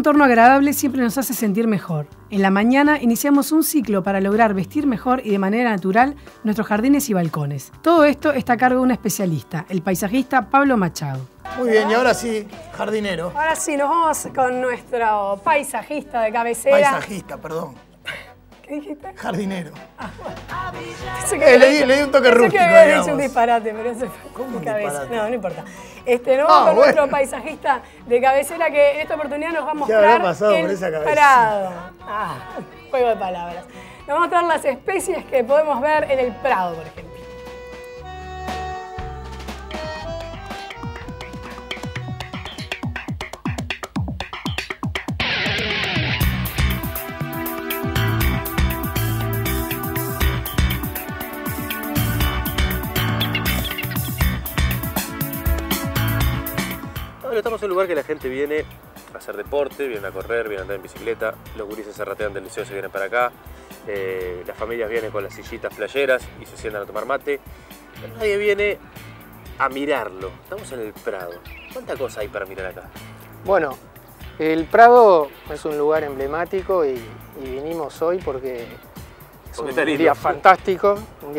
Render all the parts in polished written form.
entorno agradable siempre nos hace sentir mejor. En la mañana iniciamos un ciclo para lograr vestir mejor y de manera natural nuestros jardines y balcones. Todo esto está a cargo de un especialista, el paisajista Pablo Machado. Muy bien, y ahora sí, jardinero. Ahora sí, nos vamos con nuestro paisajista de cabecera. Paisajista, perdón. ¿Qué dijiste? Jardinero. Le di un toque rústico, que había digamos. dicho un disparate, pero eso fue ¿Cómo mi un cabeza. disparate? No, no importa. Nos vamos con bueno. nuestro paisajista de cabecera que en esta oportunidad nos va a ¿Qué mostrar habrá pasado el por esa cabeza? Prado. Juego de palabras. Nos va a mostrar las especies que podemos ver en el Prado, por ejemplo. Estamos en un lugar que la gente viene a hacer deporte, vienen a correr, vienen a andar en bicicleta, los gurises se ratean del liceo, se vienen para acá, las familias vienen con las sillitas playeras y se sientan a tomar mate, pero nadie viene a mirarlo. Estamos en el Prado. ¿Cuánta cosa hay para mirar acá? Bueno, el Prado es un lugar emblemático y vinimos hoy porque es un día fantástico,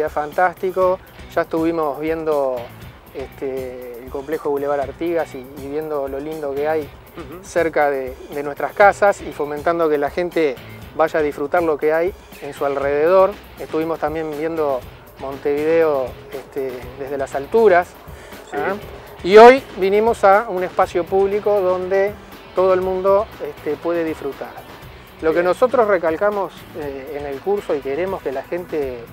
Ya estuvimos viendo el complejo Boulevard Artigas y viendo lo lindo que hay cerca de nuestras casas y fomentando que la gente vaya a disfrutar lo que hay en su alrededor. Estuvimos también viendo Montevideo desde las alturas. Sí. Y hoy vinimos a un espacio público donde todo el mundo puede disfrutar. Lo que nosotros recalcamos en el curso y queremos que la gente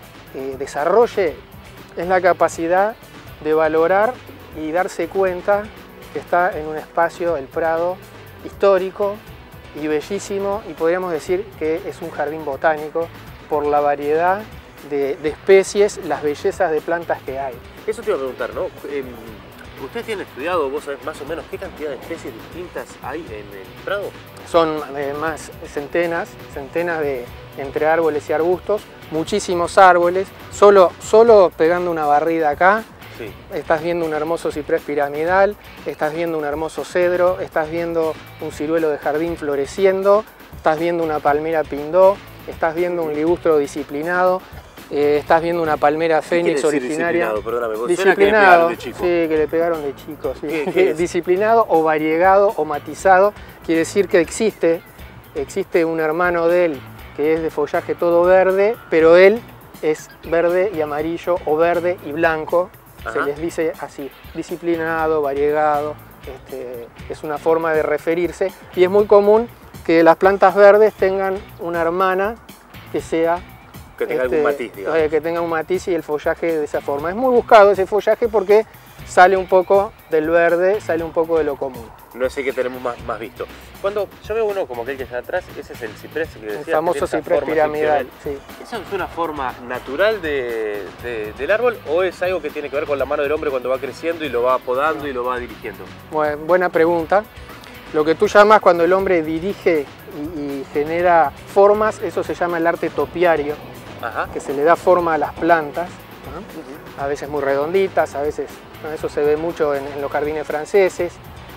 desarrolle es la capacidad de valorar y darse cuenta que está en un espacio, el Prado, histórico y bellísimo, y podríamos decir que es un jardín botánico por la variedad de especies, las bellezas de plantas que hay. Eso te iba a preguntar, ¿no? ¿Ustedes tienen estudiado, vos sabés más o menos qué cantidad de especies distintas hay en el Prado? Son más centenas de entre árboles y arbustos, muchísimos árboles, solo pegando una barrida acá. Sí. Estás viendo un hermoso ciprés piramidal, estás viendo un hermoso cedro, estás viendo un ciruelo de jardín floreciendo, estás viendo una palmera pindó, estás viendo un ligustro disciplinado, estás viendo una palmera fénix originaria. Disciplinado, perdóname, vos disciplinado, que le pegaron de chico. Sí, que le pegaron de chico. Sí. ¿Qué es? Disciplinado o variegado o matizado quiere decir que existe un hermano de él que es de follaje todo verde, pero él es verde y amarillo o verde y blanco. Se les dice así, disciplinado, variegado, es una forma de referirse y es muy común que las plantas verdes tengan una hermana que sea... Que tenga algún matiz, digamos. Que tenga un matiz y el follaje de esa forma. Es muy buscado ese follaje porque sale un poco del verde, sale un poco de lo común. No es el que tenemos más visto. Cuando yo veo uno como aquel que está atrás, ese es el ciprés que decía. El famoso ciprés piramidal, sí. ¿Esa es una forma natural del árbol o es algo que tiene que ver con la mano del hombre cuando va creciendo y lo va podando y lo va dirigiendo? Bueno, buena pregunta. Lo que tú llamas cuando el hombre dirige y genera formas, eso se llama el arte topiario, que se le da forma a las plantas, ¿no? A veces muy redonditas, a veces, ¿no? Eso se ve mucho en los jardines franceses.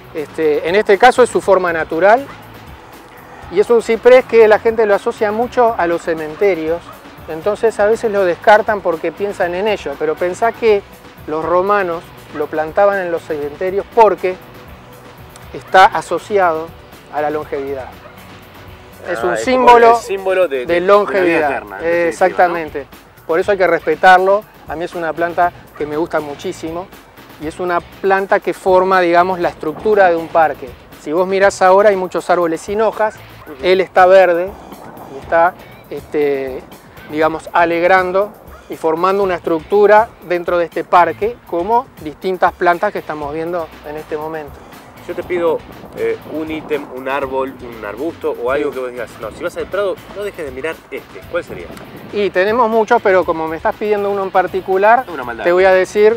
En este caso es su forma natural y es un ciprés que la gente lo asocia mucho a los cementerios, entonces a veces lo descartan porque piensan en ello, pero pensá que los romanos lo plantaban en los cementerios porque está asociado a la longevidad. Es un símbolo de longevidad, eterna, exactamente. ¿No? Por eso hay que respetarlo. A mí es una planta que me gusta muchísimo y es una planta que forma, digamos, la estructura de un parque. Si vos mirás ahora hay muchos árboles sin hojas, él está verde y está, digamos, alegrando y formando una estructura dentro de este parque como distintas plantas que estamos viendo en este momento. Yo te pido un ítem, un árbol, un arbusto o algo que vos digas, no, si vas al Prado no dejes de mirar ¿cuál sería? Y tenemos muchos, pero como me estás pidiendo uno en particular, te voy a decir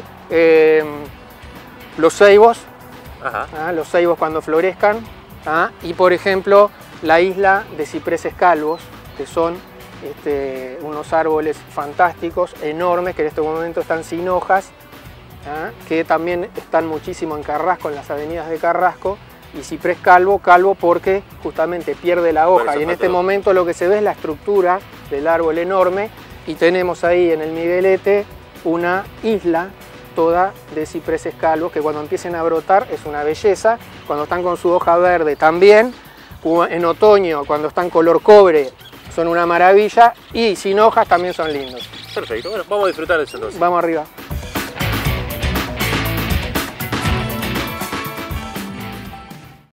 los ceibos, los ceibos cuando florezcan, y por ejemplo la isla de cipreses calvos, que son unos árboles fantásticos, enormes, que en este momento están sin hojas, que también están muchísimo en Carrasco, en las avenidas de Carrasco, Y ciprés calvo, calvo porque justamente pierde la hoja. Y en este momento lo que se ve es la estructura del árbol enorme. Y tenemos ahí en el Miguelete una isla toda de cipreses calvos que cuando empiecen a brotar es una belleza. Cuando están con su hoja verde también. En otoño, cuando están color cobre, son una maravilla. Y sin hojas también son lindos. Perfecto, bueno, vamos a disfrutar de eso entonces. Vamos arriba.